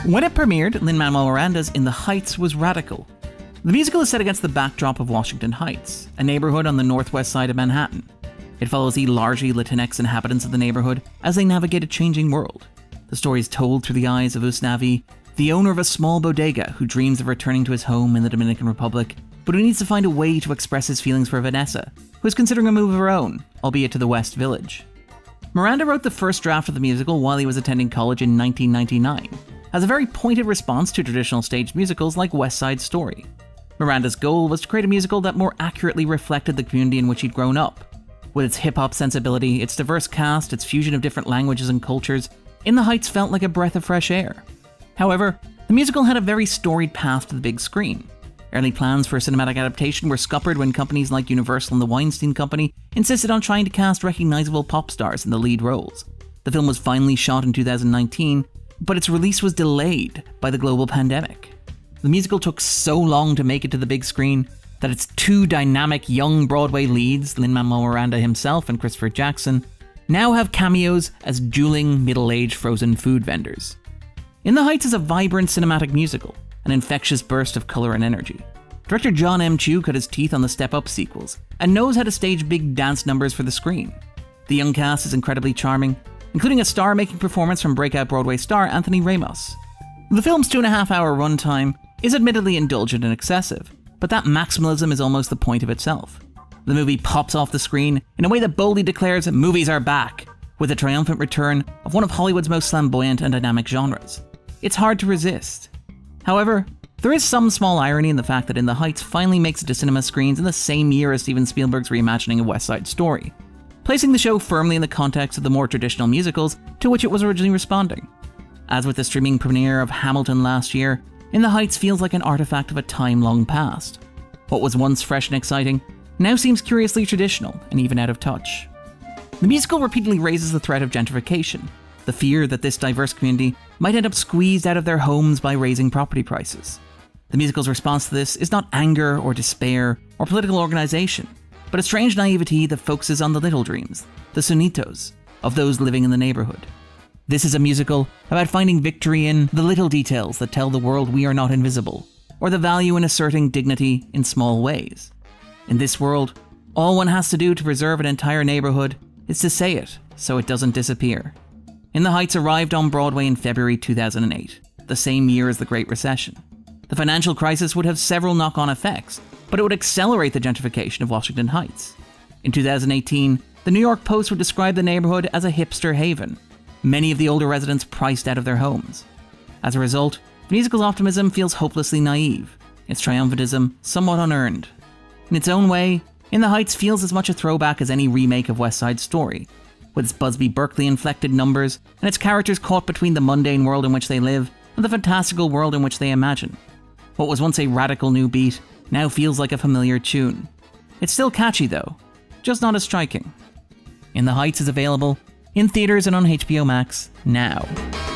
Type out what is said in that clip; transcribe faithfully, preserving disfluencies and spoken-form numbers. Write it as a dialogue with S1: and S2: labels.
S1: When it premiered, Lin-Manuel Miranda's In the Heights was radical. The musical is set against the backdrop of Washington Heights, a neighborhood on the northwest side of Manhattan. It follows the largely Latinx inhabitants of the neighborhood as they navigate a changing world. The story is told through the eyes of Usnavi, the owner of a small bodega who dreams of returning to his home in the Dominican Republic, but who needs to find a way to express his feelings for Vanessa, who is considering a move of her own, albeit to the West Village. Miranda wrote the first draft of the musical while he was attending college in nineteen ninety-nine, as a very pointed response to traditional stage musicals like West Side Story. Miranda's goal was to create a musical that more accurately reflected the community in which he'd grown up. With its hip-hop sensibility, its diverse cast, its fusion of different languages and cultures, In the Heights felt like a breath of fresh air. However, the musical had a very storied path to the big screen. Early plans for a cinematic adaptation were scuppered when companies like Universal and the Weinstein Company insisted on trying to cast recognizable pop stars in the lead roles. The film was finally shot in two thousand nineteen, but its release was delayed by the global pandemic. The musical took so long to make it to the big screen that its two dynamic young Broadway leads, Lin-Manuel Miranda himself and Christopher Jackson, now have cameos as dueling middle-aged frozen food vendors. In the Heights is a vibrant cinematic musical, an infectious burst of color and energy. Director John M. Chu cut his teeth on the Step Up sequels and knows how to stage big dance numbers for the screen. The young cast is incredibly charming, including a star-making performance from breakout Broadway star Anthony Ramos. The film's two and a half hour runtime is admittedly indulgent and excessive, but that maximalism is almost the point of itself. The movie pops off the screen in a way that boldly declares movies are back, with a triumphant return of one of Hollywood's most flamboyant and dynamic genres. It's hard to resist. However, there is some small irony in the fact that In the Heights finally makes it to cinema screens in the same year as Steven Spielberg's reimagining of West Side Story, placing the show firmly in the context of the more traditional musicals to which it was originally responding. As with the streaming premiere of Hamilton last year, In the Heights feels like an artifact of a time long past. What was once fresh and exciting now seems curiously traditional and even out of touch. The musical repeatedly raises the threat of gentrification, the fear that this diverse community might end up squeezed out of their homes by raising property prices. The musical's response to this is not anger or despair or political organization, but a strange naivety that focuses on the little dreams, the sonitos, of those living in the neighborhood. This is a musical about finding victory in the little details that tell the world we are not invisible, or the value in asserting dignity in small ways. In this world, all one has to do to preserve an entire neighborhood is to say it so it doesn't disappear. In the Heights arrived on Broadway in February two thousand eight, the same year as the Great Recession. The financial crisis would have several knock-on effects, but it would accelerate the gentrification of Washington Heights. In two thousand eighteen, the New York Post would describe the neighborhood as a hipster haven, many of the older residents priced out of their homes. As a result, the musical's optimism feels hopelessly naive, its triumphantism somewhat unearned. In its own way, In the Heights feels as much a throwback as any remake of West Side Story, with its Busby Berkeley-inflected numbers and its characters caught between the mundane world in which they live and the fantastical world in which they imagine. What was once a radical new beat now feels like a familiar tune. It's still catchy though, just not as striking. In the Heights is available in theaters and on H B O Max now.